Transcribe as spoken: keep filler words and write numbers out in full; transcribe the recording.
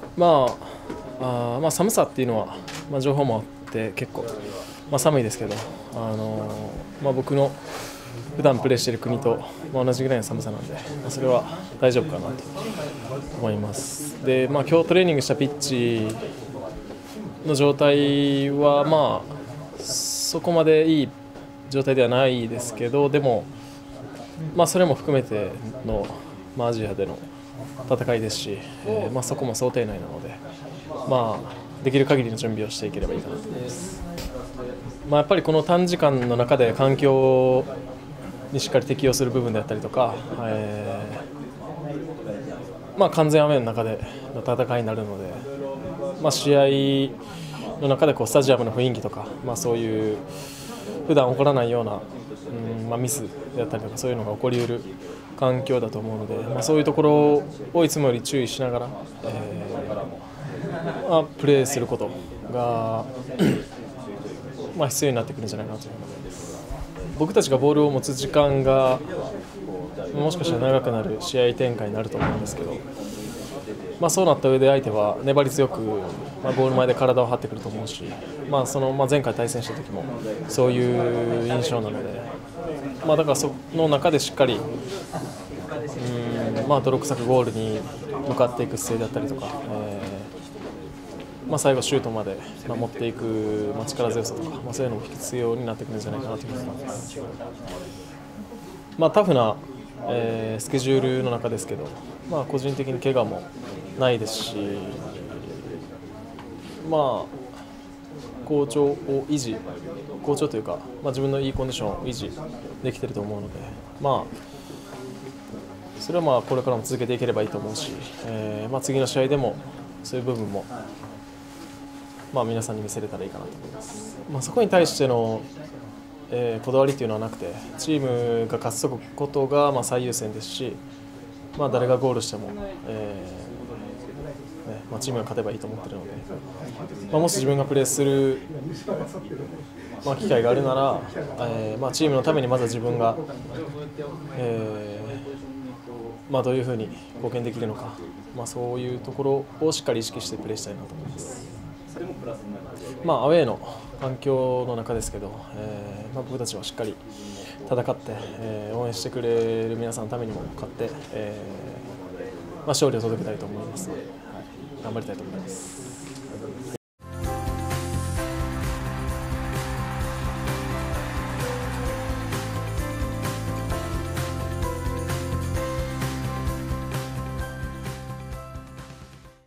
まあ、あまあ寒さっていうのは、まあ、情報もあって結構、まあ、寒いですけど、あのーまあ、僕の普段プレーしている国と、まあ、同じぐらいの寒さなんで、まあ、それは大丈夫かなと思います。で、まあ、今日トレーニングしたピッチの状態は、まあ、そこまでいい状態ではないですけど、でも、まあ、それも含めての、まあ、アジアでの戦いですし、えーまあ、そこも想定内なので、まあ、できる限りの準備をしていければいいかなと思います。まあ、やっぱりこの短時間の中で環境にしっかり適応する部分であったりとか、えーまあ、完全雨の中での戦いになるので、まあ、試合の中でこうスタジアムの雰囲気とか、まあ、そういう普段起こらないような、うんまあ、ミスであったりとかそういうのが起こりうる環境だと思うので、まあ、そういうところをいつもより注意しながら、えーまあ、プレーすることがまあ必要になってくるんじゃないかなと思います。僕たちがボールを持つ時間がもしかしたら長くなる試合展開になると思うんですけど、まあ、そうなった上で相手は粘り強く、まあ、ゴール前で体を張ってくると思うし、まあそのまあ、前回対戦した時もそういう印象なので、まあ、だからその中でしっかりうん、まあ、泥臭くゴールに向かっていく姿勢だったりとか、えーまあ、最後シュートまで持っていく、まあ、力強さとか、まあ、そういうのも必要になってくるんじゃないかなと思います。まあ、タフな、えースケジュールの中ですけど、まあ、個人的に怪我もないですし、まあ、好調を維持、好調というか、まあ、自分のいいコンディションを維持できていると思うので、まあ、それはまあこれからも続けていければいいと思うし、えーまあ、次の試合でもそういう部分も、まあ、皆さんに見せれたらいいかなと思います。まあ、そこに対しての、えーこだわりというのはなくて、チームが勝つことがまあ最優先ですし、まあ、誰がゴールしても、えーねまあ、チームが勝てばいいと思っているので、まあ、もし自分がプレーする、まあ、機会があるなら、えーまあ、チームのためにまずは自分が、えーまあ、どういうふうに貢献できるのか、まあ、そういうところをしっかり意識してプレーしたいなと思います。まあ、アウェーの環境の中ですけど、えーまあ、僕たちはしっかり戦って、えー応援してくれる皆さんのためにも勝って、えーまあ、勝利を届けたいと思いますので、はい、頑張りたいと思います。